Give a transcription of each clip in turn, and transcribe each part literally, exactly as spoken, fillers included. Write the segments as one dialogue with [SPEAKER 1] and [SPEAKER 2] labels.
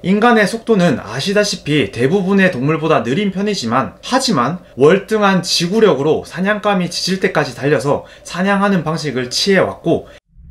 [SPEAKER 1] 인간의 속도는 아시다시피 대부분의 동물보다 느린 편이지만, 하지만 월등한 지구력으로 사냥감이 짖을 때까지 달려서 사냥하는 방식을 취해왔고.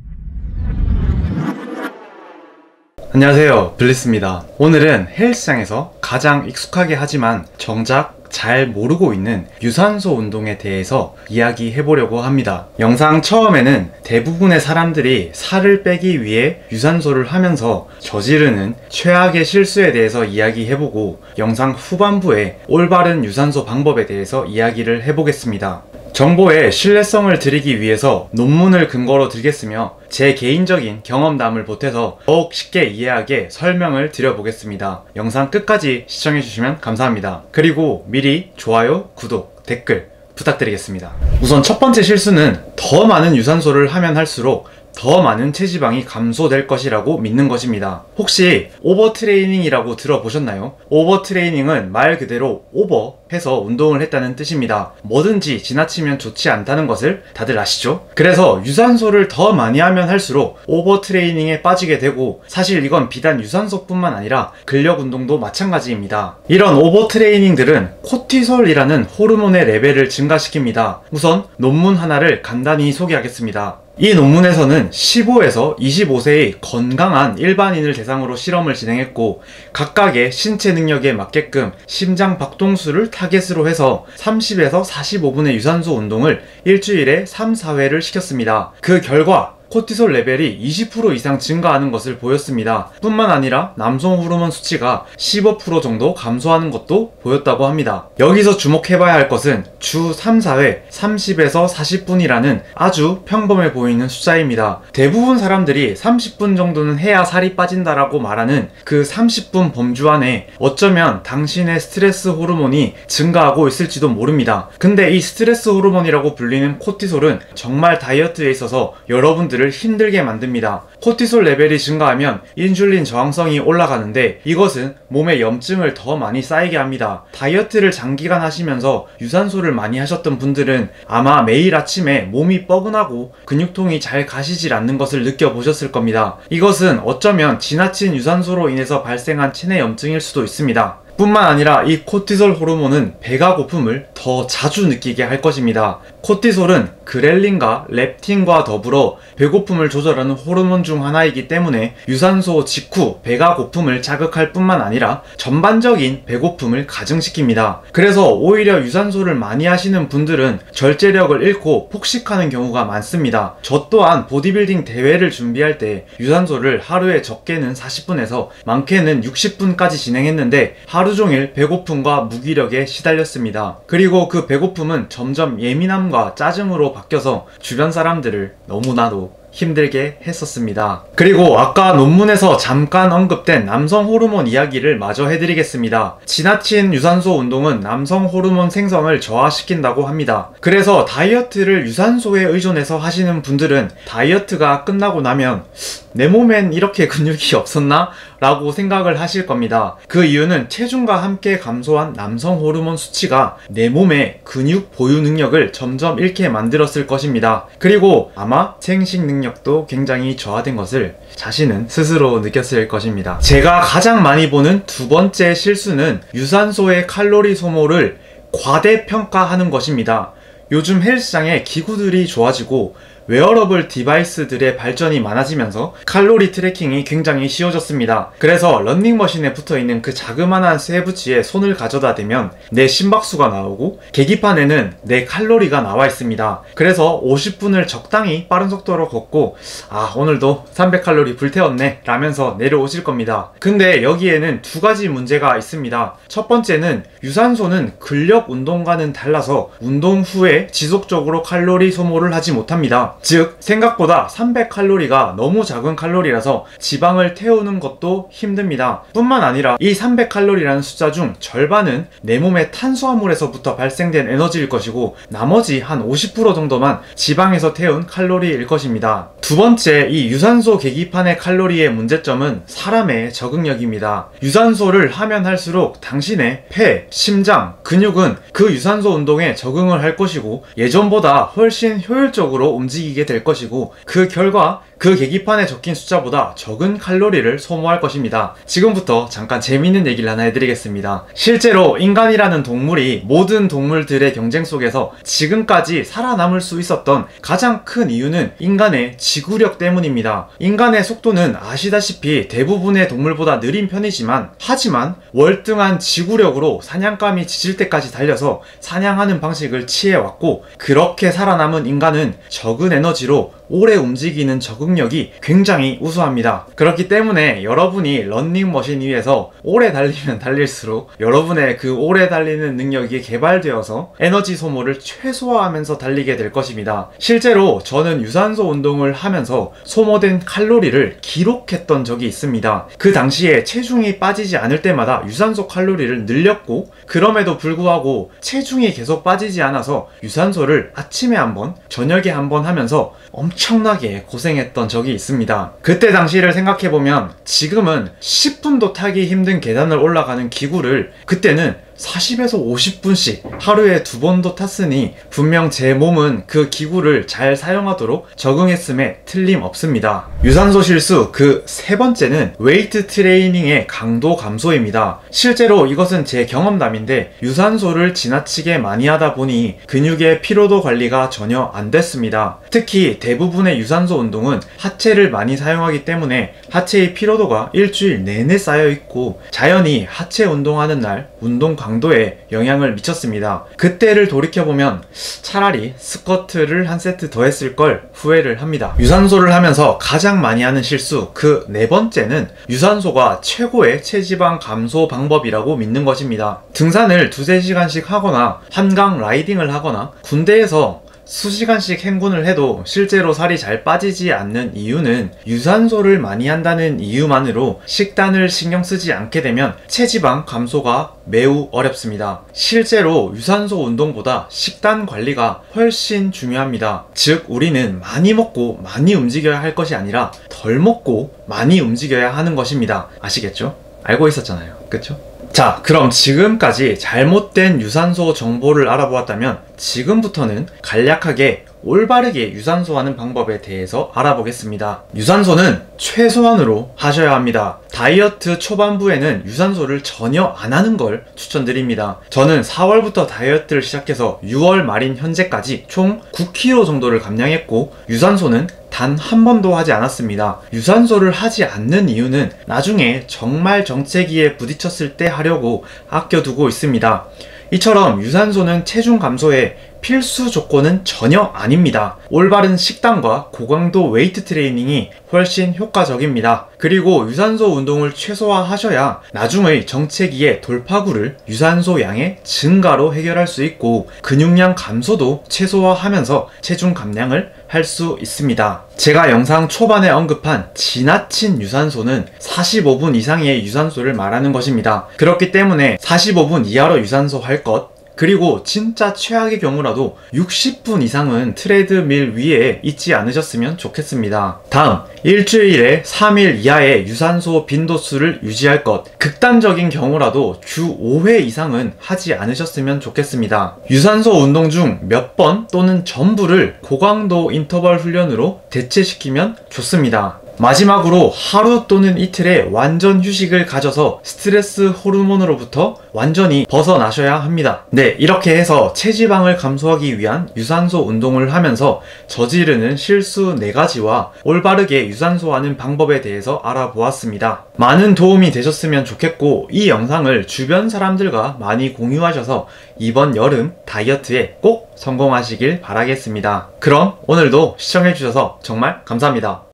[SPEAKER 1] 안녕하세요, 블리스입니다. 오늘은 헬스장에서 가장 익숙하게 하지만 정작 잘 모르고 있는 유산소 운동에 대해서 이야기해보려고 합니다. 영상 처음에는 대부분의 사람들이 살을 빼기 위해 유산소를 하면서 저지르는 최악의 실수에 대해서 이야기해보고, 영상 후반부에 올바른 유산소 방법에 대해서 이야기를 해보겠습니다. 정보의 신뢰성을 드리기 위해서 논문을 근거로 들겠으며 제 개인적인 경험담을 보태서 더욱 쉽게 이해하게 설명을 드려보겠습니다. 영상 끝까지 시청해주시면 감사합니다. 그리고 미리 좋아요, 구독, 댓글 부탁드리겠습니다. 우선 첫 번째 실수는 더 많은 유산소를 하면 할수록 더 많은 체지방이 감소될 것이라고 믿는 것입니다. 혹시 오버트레이닝이라고 들어보셨나요? 오버트레이닝은 말 그대로 오버 해서 운동을 했다는 뜻입니다. 뭐든지 지나치면 좋지 않다는 것을 다들 아시죠? 그래서 유산소를 더 많이 하면 할수록 오버트레이닝에 빠지게 되고, 사실 이건 비단 유산소뿐만 아니라 근력 운동도 마찬가지입니다. 이런 오버트레이닝들은 코티솔이라는 호르몬의 레벨을 증가시킵니다. 우선 논문 하나를 간단히 소개하겠습니다. 이 논문에서는 십오에서 이십오 세의 건강한 일반인을 대상으로 실험을 진행했고, 각각의 신체 능력에 맞게끔 심장 박동수를 타겟으로 해서 삼십에서 사십오 분의 유산소 운동을 일주일에 삼, 사 회를 시켰습니다. 그 결과 코티솔 레벨이 이십 퍼센트 이상 증가하는 것을 보였습니다. 뿐만 아니라 남성 호르몬 수치가 십오 퍼센트 정도 감소하는 것도 보였다고 합니다. 여기서 주목해봐야 할 것은 주 삼, 사 회 삼십에서 사십 분이라는 아주 평범해 보이는 숫자입니다. 대부분 사람들이 삼십 분 정도는 해야 살이 빠진다라고 말하는 그 삼십 분 범주 안에 어쩌면 당신의 스트레스 호르몬이 증가하고 있을지도 모릅니다. 근데 이 스트레스 호르몬이라고 불리는 코티솔은 정말 다이어트에 있어서 여러분들을 힘들게 만듭니다. 코티솔 레벨이 증가하면 인슐린 저항성이 올라가는데, 이것은 몸에 염증을 더 많이 쌓이게 합니다. 다이어트를 장기간 하시면서 유산소를 많이 하셨던 분들은 아마 매일 아침에 몸이 뻐근하고 근육통이 잘 가시질 않는 것을 느껴보셨을 겁니다. 이것은 어쩌면 지나친 유산소로 인해서 발생한 체내 염증일 수도 있습니다. 뿐만 아니라 이 코티솔 호르몬은 배가 고픔을 더 자주 느끼게 할 것입니다. 코티솔은 그렐린과 렙틴과 더불어 배고픔을 조절하는 호르몬 중 하나이기 때문에 유산소 직후 배가 고픔을 자극할 뿐만 아니라 전반적인 배고픔을 가중시킵니다. 그래서 오히려 유산소를 많이 하시는 분들은 절제력을 잃고 폭식하는 경우가 많습니다. 저 또한 보디빌딩 대회를 준비할 때 유산소를 하루에 적게는 사십 분에서 많게는 육십 분까지 진행했는데 하루 종일 배고픔과 무기력에 시달렸습니다. 그리고 그 배고픔은 점점 예민함과 짜증으로 바뀌어서 주변 사람들을 너무나도 힘들게 했었습니다. 그리고 아까 논문에서 잠깐 언급된 남성 호르몬 이야기를 마저 해드리겠습니다. 지나친 유산소 운동은 남성 호르몬 생성을 저하시킨다고 합니다. 그래서 다이어트를 유산소에 의존해서 하시는 분들은 다이어트가 끝나고 나면 내 몸엔 이렇게 근육이 없었나? 라고 생각을 하실 겁니다. 그 이유는 체중과 함께 감소한 남성 호르몬 수치가 내 몸의 근육 보유 능력을 점점 잃게 만들었을 것입니다. 그리고 아마 생식 능력도 굉장히 저하된 것을 자신은 스스로 느꼈을 것입니다. 제가 가장 많이 보는 두 번째 실수는 유산소의 칼로리 소모를 과대평가하는 것입니다. 요즘 헬스장에 기구들이 좋아지고 웨어러블 디바이스들의 발전이 많아지면서 칼로리 트래킹이 굉장히 쉬워졌습니다. 그래서 런닝머신에 붙어있는 그 자그마한 쇠붙이에 손을 가져다 대면 내 심박수가 나오고 계기판에는 내 칼로리가 나와 있습니다. 그래서 오십 분을 적당히 빠른 속도로 걷고, 아 오늘도 삼백 칼로리 불태웠네 라면서 내려오실 겁니다. 근데 여기에는 두 가지 문제가 있습니다. 첫 번째는 유산소는 근력 운동과는 달라서 운동 후에 지속적으로 칼로리 소모를 하지 못합니다. 즉 생각보다 삼백 칼로리가 너무 작은 칼로리라서 지방을 태우는 것도 힘듭니다. 뿐만 아니라 이 삼백 칼로리라는 숫자 중 절반은 내 몸의 탄수화물에서부터 발생된 에너지일 것이고, 나머지 한 오십 퍼센트 정도만 지방에서 태운 칼로리일 것입니다. 두 번째, 이 유산소 계기판의 칼로리의 문제점은 사람의 적응력입니다. 유산소를 하면 할수록 당신의 폐, 심장, 근육은 그 유산소 운동에 적응을 할 것이고 예전보다 훨씬 효율적으로 움직이게 될 것이고, 그 결과 그 계기판에 적힌 숫자보다 적은 칼로리를 소모할 것입니다. 지금부터 잠깐 재미있는 얘기를 하나 해드리겠습니다. 실제로 인간이라는 동물이 모든 동물들의 경쟁 속에서 지금까지 살아남을 수 있었던 가장 큰 이유는 인간의 지구력 때문입니다. 인간의 속도는 아시다시피 대부분의 동물보다 느린 편이지만, 하지만 월등한 지구력으로 사냥감이 지칠 때까지 달려서 사냥하는 방식을 취해왔고, 그렇게 살아남은 인간은 적은 에너지로 오래 움직이는 적응력이 굉장히 우수합니다. 그렇기 때문에 여러분이 런닝머신 위에서 오래 달리면 달릴수록 여러분의 그 오래 달리는 능력이 개발되어서 에너지 소모를 최소화하면서 달리게 될 것입니다. 실제로 저는 유산소 운동을 하면서 소모된 칼로리를 기록했던 적이 있습니다. 그 당시에 체중이 빠지지 않을 때마다 유산소 칼로리를 늘렸고, 그럼에도 불구하고 체중이 계속 빠지지 않아서 유산소를 아침에 한번 저녁에 한번 하면서 엄청나게 고생했던 적이 있습니다. 그때 당시를 생각해보면 지금은 십 분도 타기 힘든 계단을 올라가는 기구를 그때는 사십에서 오십 분씩 하루에 두 번도 탔으니 분명 제 몸은 그 기구를 잘 사용하도록 적응했음에 틀림없습니다. 유산소 실수 그 세 번째는 웨이트 트레이닝의 강도 감소입니다. 실제로 이것은 제 경험담인데, 유산소를 지나치게 많이 하다 보니 근육의 피로도 관리가 전혀 안 됐습니다. 특히 대부분의 유산소 운동은 하체를 많이 사용하기 때문에 하체의 피로도가 일주일 내내 쌓여 있고, 자연히 하체 운동하는 날 운동 강도에 영향을 미쳤습니다. 그때를 돌이켜보면 차라리 스쿼트를 한 세트 더 했을 걸 후회를 합니다. 유산소를 하면서 가장 많이 하는 실수 그 네 번째는 유산소가 최고의 체지방 감소 방법이라고 믿는 것입니다. 등산을 두세 시간씩 하거나 한강 라이딩을 하거나 군대에서 수시간씩 행군을 해도 실제로 살이 잘 빠지지 않는 이유는 유산소를 많이 한다는 이유만으로 식단을 신경 쓰지 않게 되면 체지방 감소가 매우 어렵습니다. 실제로 유산소 운동보다 식단 관리가 훨씬 중요합니다. 즉, 우리는 많이 먹고 많이 움직여야 할 것이 아니라 덜 먹고 많이 움직여야 하는 것입니다. 아시겠죠? 알고 있었잖아요. 그쵸? 자, 그럼 지금까지 잘못된 유산소 정보를 알아보았다면 지금부터는 간략하게 올바르게 유산소하는 방법에 대해서 알아보겠습니다. 유산소는 최소한으로 하셔야 합니다. 다이어트 초반부에는 유산소를 전혀 안 하는 걸 추천드립니다. 저는 사월부터 다이어트를 시작해서 유월 말인 현재까지 총 구 킬로그램 정도를 감량했고, 유산소는 단 한 번도 하지 않았습니다. 유산소를 하지 않는 이유는 나중에 정말 정체기에 부딪혔을 때 하려고 아껴두고 있습니다. 이처럼 유산소는 체중 감소에 필수 조건은 전혀 아닙니다. 올바른 식단과 고강도 웨이트 트레이닝이 훨씬 효과적입니다. 그리고 유산소 운동을 최소화하셔야 나중의 정체기의 돌파구를 유산소 양의 증가로 해결할 수 있고, 근육량 감소도 최소화하면서 체중 감량을 할 수 있습니다. 제가 영상 초반에 언급한 지나친 유산소는 사십오 분 이상의 유산소를 말하는 것입니다. 그렇기 때문에 사십오 분 이하로 유산소 할 것, 그리고 진짜 최악의 경우라도 육십 분 이상은 트레드밀 위에 있지 않으셨으면 좋겠습니다. 다음, 일주일에 삼 일 이하의 유산소 빈도수를 유지할 것. 극단적인 경우라도 주 오 회 이상은 하지 않으셨으면 좋겠습니다. 유산소 운동 중 몇 번 또는 전부를 고강도 인터벌 훈련으로 대체시키면 좋습니다. 마지막으로 하루 또는 이틀의 완전 휴식을 가져서 스트레스 호르몬으로부터 완전히 벗어나셔야 합니다. 네, 이렇게 해서 체지방을 감소하기 위한 유산소 운동을 하면서 저지르는 실수 네 가지와 올바르게 유산소하는 방법에 대해서 알아보았습니다. 많은 도움이 되셨으면 좋겠고, 이 영상을 주변 사람들과 많이 공유하셔서 이번 여름 다이어트에 꼭 성공하시길 바라겠습니다. 그럼 오늘도 시청해주셔서 정말 감사합니다.